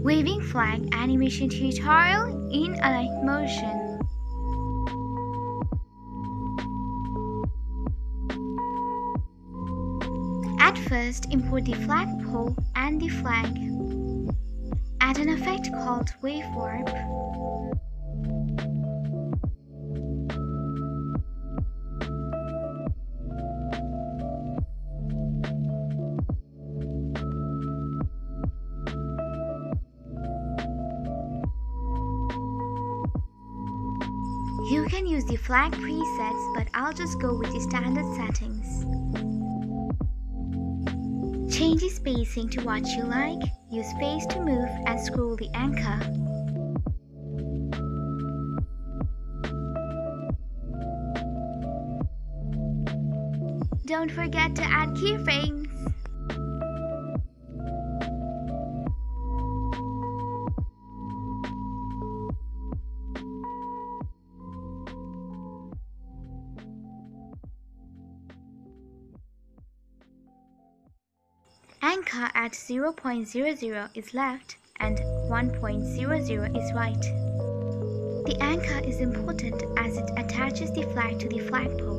Waving flag animation tutorial in Alight Motion. At first, import the flagpole and the flag. Add an effect called Wave Warp. You can use the flag presets, but I'll just go with the standard settings. Change the spacing to what you like, use space to move and scroll the anchor. Don't forget to add keyframes. Anchor at 0.00 is left and 1.00 is right. The anchor is important as it attaches the flag to the flagpole.